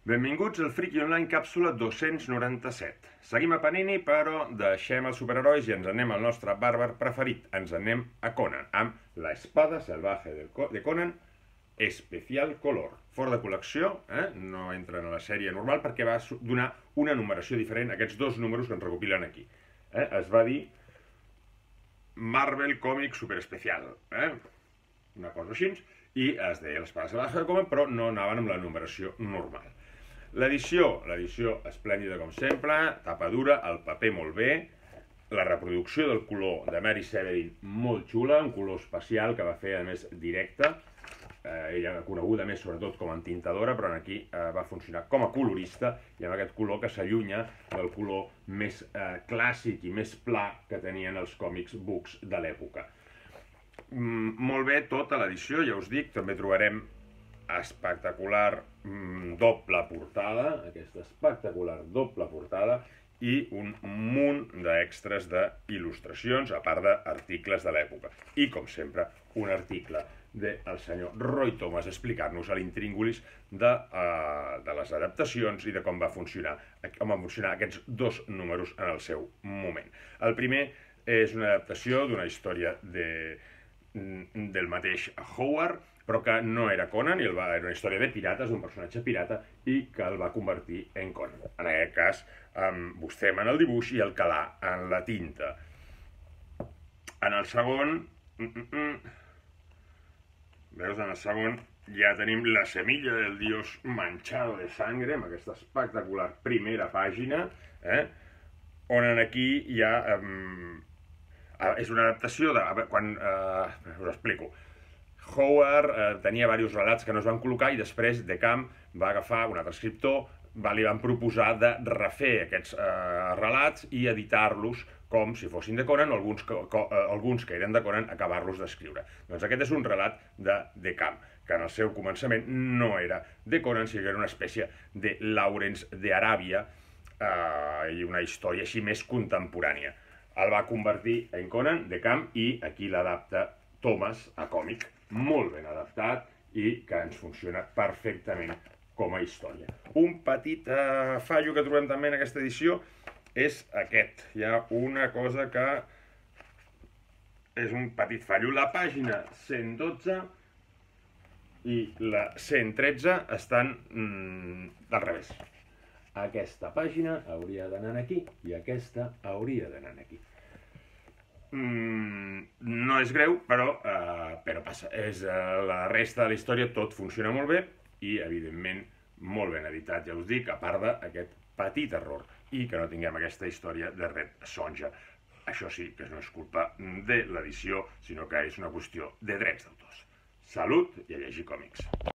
Benvinguts al Friki Online càpsula 297. Seguim a Panini, però deixem els superherois i ens anem al nostre bàrbar preferit. Ens anem a Conan, amb La espada salvaje de Conan, especial color. Fora de col·lecció, no entren a la sèrie normal perquè va donar una numeració diferent a aquests dos números que ens recopilen aquí. Es va dir Marvel Comics Super Especial, una cosa així, i es deia l'Espada salvaje de Conan, però no anaven amb la numeració normal. L'edició esplèndida com sempre, tapa dura, el paper molt bé, la reproducció del color de Mary Severin molt xula, un color especial que va fer a més directe, ella coneguda més sobretot com a entintadora, però aquí va funcionar com a colorista i amb aquest color que s'allunya del color més clàssic i més pla que tenien els còmics books de l'època. Molt bé tota l'edició, ja us dic, també trobarem espectacular doble portada, aquesta espectacular doble portada i un munt d'extras d'il·lustracions, a part d'articles de l'època. I, com sempre, un article del senyor Roy Thomas explicant-nos l'intríngulis de les adaptacions i de com van funcionar aquests dos números en el seu moment. El primer és una adaptació d'una història del mateix Howard, però que no era Conan, era una història de pirates, d'un personatge pirata, i que el va convertir en Conan. En aquest cas, amb Buscema en el dibuix i el Calà en la tinta. En el segon, veus, en el segon ja tenim La semilla del dios manchado de sangre, amb aquesta espectacular primera pàgina, on aquí ja és una adaptació de... Quan... us explico. Howard tenia diversos relats que no es van col·locar i després De Camp va agafar un altre escriptor, li van proposar de refer aquests relats i editar-los com si fossin de Conan o alguns que eren de Conan acabar-los d'escriure. Doncs aquest és un relat de Camp, que en el seu començament no era de Conan, sinó que era una espècie de Lawrence d'Aràbia i una història així més contemporània. El va convertir en Conan, de Camp, i aquí l'adapta Thomas a còmic, molt ben adaptat i que ens funciona perfectament com a història. Un petit fallo que trobem també en aquesta edició és aquest. Hi ha una cosa que és un petit fallo. La pàgina 112 i la 113 estan al revés. Aquesta pàgina hauria d'anar aquí i aquesta hauria d'anar aquí. No és greu, però passa. La resta de la història tot funciona molt bé i, evidentment, molt ben editat, ja us dic, a part d'aquest petit error i que no tinguem aquesta història de Red Sonja. Això sí, que no és culpa de l'edició, sinó que és una qüestió de drets d'autors. Salut i a llegir còmics.